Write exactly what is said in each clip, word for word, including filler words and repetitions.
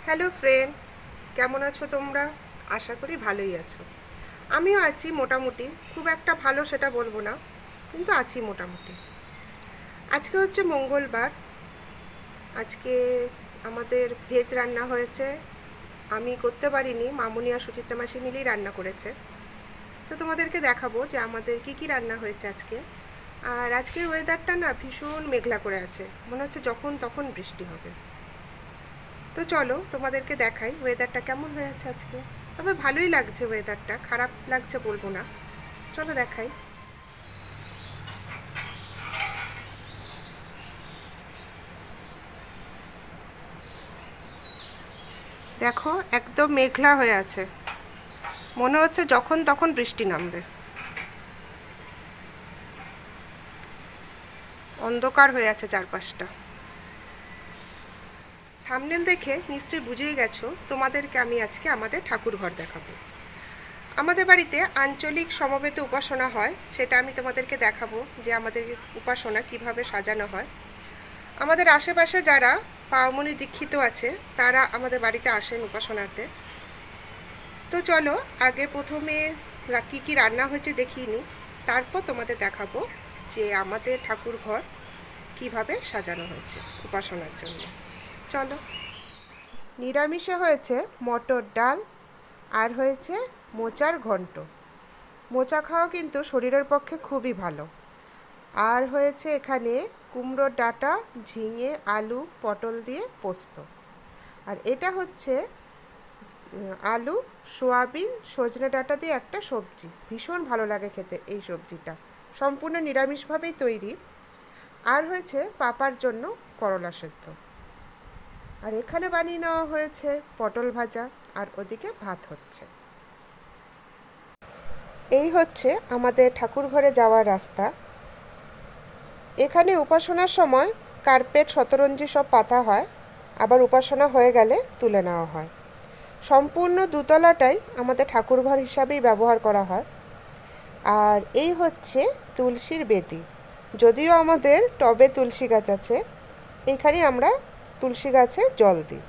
Hello friend, কেমন আছো তোমরা? আশা করি ভালোই আছো। আমিও আছি মোটামুটি, খুব একটা ভালো সেটা বলবো না, কিন্তু আছি মোটামুটি। আজকে হচ্ছে মঙ্গলবার। আজকে আমাদের ভেজ রান্না হয়েছে। আমি করতে পারিনি, মামুনি আর সুচিত্রা মাসি মিলেই রান্না করেছে। তো তোমাদেরকে দেখাবো যে আমাদের কি কি রান্না হয়েছে আজকে। আর আজকের ওয়েদারটা না ভীষণ মেঘলা করে আছে, মনে হচ্ছে যখন তখন বৃষ্টি হবে। তো চলো তোমাদেরকে দেখাই ওয়েদারটা কেমন হয়ে আছে আজকে। তবে ভালোই লাগছে, ওয়েদারটা খারাপ লাগছে বলবো না। চলো দেখাই। দেখো, একদম মেঘলা হয়ে আছে, মনে হচ্ছে যখন তখন বৃষ্টি নামবে। অন্ধকার হয়ে আছে চারপাশটা। থাম্বনেল দেখে নিশ্চয়ই বুঝেই গেছো তোমাদেরকে আমি আজকে আমাদের ঠাকুর ঘর দেখাবো। আমাদের বাড়িতে আঞ্চলিক সমবেত উপাসনা হয়, সেটা আমি তোমাদেরকে দেখাবো যে আমাদের উপাসনা কিভাবে সাজানো হয়। আমাদের আশেপাশে যারা পাওমনি দীক্ষিত আছে তারা আমাদের বাড়িতে আসেন উপাসনাতে। তো চলো আগে প্রথমে কী কী রান্না হয়েছে দেখিয়ে নিই, তারপর তোমাদের দেখাবো যে আমাদের ঠাকুর ঘর কীভাবে সাজানো হয়েছে উপাসনার জন্য। চলো। নিরামিষে হয়েছে মটর ডাল, আর হয়েছে মোচার ঘন্ট। মোচা খাওয়া কিন্তু শরীরের পক্ষে খুবই ভালো। আর হয়েছে এখানে কুমড়োর ডাঁটা, ঝিঙে, আলু, পটল দিয়ে পোস্ত। আর এটা হচ্ছে আলু, সোয়াবিন, সজনে ডাঁটা দিয়ে একটা সবজি। ভীষণ ভালো লাগে খেতে এই সবজিটা, সম্পূর্ণ নিরামিষভাবেই তৈরি। আর হয়েছে পাপার জন্য করলা সেদ্ধ। আর এখানে বানিয়ে নেওয়া হয়েছে পটল ভাজা, আর ওদিকে ভাত হচ্ছে। এই হচ্ছে আমাদের ঠাকুর ঘরে যাওয়ার রাস্তা। এখানে উপাসনার সময় কার্পেট, শতরঞ্জি সব পাতা হয়, আবার উপাসনা হয়ে গেলে তুলে নেওয়া হয়। সম্পূর্ণ দুতলাটাই আমাদের ঠাকুরঘর হিসাবেই ব্যবহার করা হয়। আর এই হচ্ছে তুলসীর বেদি। যদিও আমাদের টবে তুলসী গাছ আছে, এইখানে আমরা তুলসী গাছে জল দিই।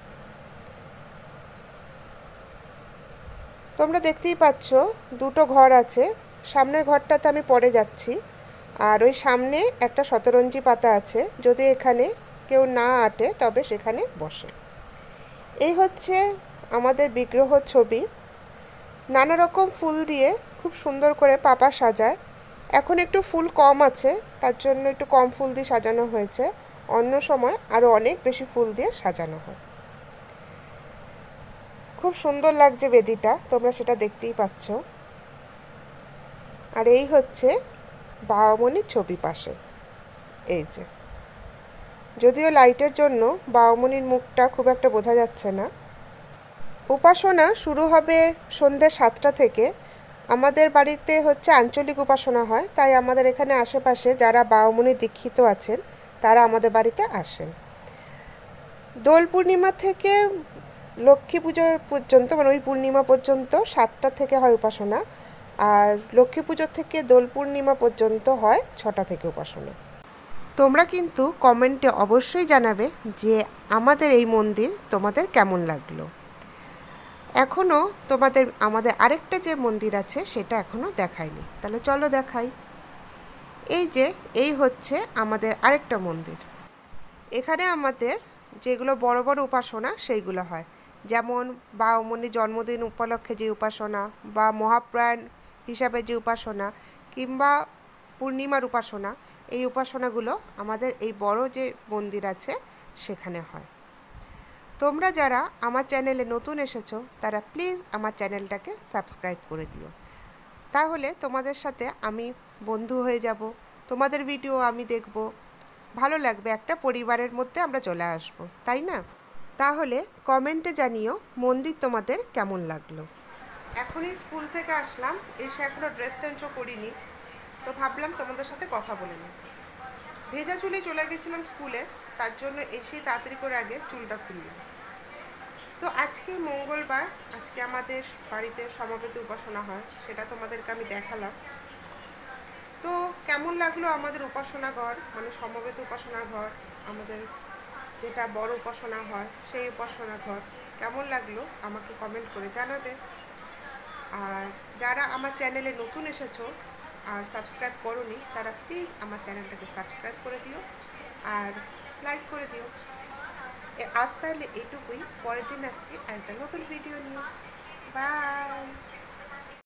তোমরা দেখতেই পাচ্ছ দুটো ঘর আছে। সামনের ঘরটাতে আমি পরে যাচ্ছি। আর ওই সামনে একটা শতরঞ্জি পাতা আছে, যদি এখানে কেউ না আটে তবে সেখানে বসে। এই হচ্ছে আমাদের বিগ্রহ ছবি। নানা রকম ফুল দিয়ে খুব সুন্দর করে পাপা সাজায়। এখন একটু ফুল কম আছে, তার জন্য একটু কম ফুল দিয়ে সাজানো হয়েছে। অন্য সময় আরও অনেক বেশি ফুল দিয়ে সাজানো হয়। খুব সুন্দর লাগছে বেদিটা, তোমরা সেটা দেখতেই পাচ্ছ। আর এই হচ্ছে বাবামণির ছবি পাশে। এই যে, যদিও লাইটের জন্য বাবামণির মুখটা খুব একটা বোঝা যাচ্ছে না। উপাসনা শুরু হবে সন্ধ্যে সাতটা থেকে। আমাদের বাড়িতে হচ্ছে আঞ্চলিক উপাসনা হয়, তাই আমাদের এখানে আশেপাশে যারা বাবামণি দীক্ষিত আছেন তারা আমাদের বাড়িতে আসেন। দোল পূর্ণিমা থেকে লক্ষ্মী পুজো পর্যন্ত, মানে ওই পূর্ণিমা পর্যন্ত সাতটা থেকে হয় উপাসনা। আর লক্ষ্মী পুজোর থেকে দোল পূর্ণিমা পর্যন্ত হয় ছটা থেকে উপাসনা। তোমরা কিন্তু কমেন্টে অবশ্যই জানাবে যে আমাদের এই মন্দির তোমাদের কেমন লাগলো। এখনও তোমাদের আমাদের আরেকটা যে মন্দির আছে সেটা এখনও দেখায়নি, তাহলে চলো দেখাই। এই যে, এই হচ্ছে আমাদের আরেকটা মন্দির। এখানে আমাদের যেগুলো বড় বড় উপাসনা সেইগুলো হয়, যেমন বাবামণির জন্মদিন উপলক্ষে যে উপাসনা, বা মহাপ্রয়াণ হিসাবে যে উপাসনা, কিংবা পূর্ণিমার উপাসনা, এই উপাসনাগুলো আমাদের এই বড় যে মন্দির আছে সেখানে হয়। তোমরা যারা আমার চ্যানেলে নতুন এসেছো তারা প্লিজ আমার চ্যানেলটাকে সাবস্ক্রাইব করে দিও, তাহলে তোমাদের সাথে আমি বন্ধু হয়ে যাব, তোমাদের ভিডিও আমি দেখব, ভালো লাগবে, একটা পরিবারের মধ্যে আমরা চলে আসব, তাই না? তাহলে কমেন্টে জানিও মন্দির তোমাদের কেমন লাগলো। এখনই স্কুল থেকে আসলাম, এসে এখনও ড্রেস চেঞ্জও করিনি, তো ভাবলাম তোমাদের সাথে কথা বলে নিই। ভেজা চুলে চলে গেছিলাম স্কুলে, তার জন্য এসে তাড়াতাড়ি করে আগে চুলটা খুললাম। তো আজকে মঙ্গলবার, আজকে আমাদের বাড়িতে সমবেত উপাসনা হয়, সেটা তোমাদেরকে আমি দেখালাম। তো কেমন লাগলো আমাদের উপাসনা ঘর, মানে সমবেত উপাসনা ঘর আমাদের, যেটা বড় উপাসনা হয় সেই উপাসনা ঘর কেমন লাগলো আমাকে কমেন্ট করে জানাবে। আর যারা আমার চ্যানেলে নতুন এসেছো আর সাবস্ক্রাইব করোনি তারা প্লিজ আমার চ্যানেলটাকে সাবস্ক্রাইব করে দিও আর লাইক করে দিও। আজ তাহলে এইটুকুই, পরের দিন আসছি আর একটা নতুন ভিডিও নিয়ে। বাই।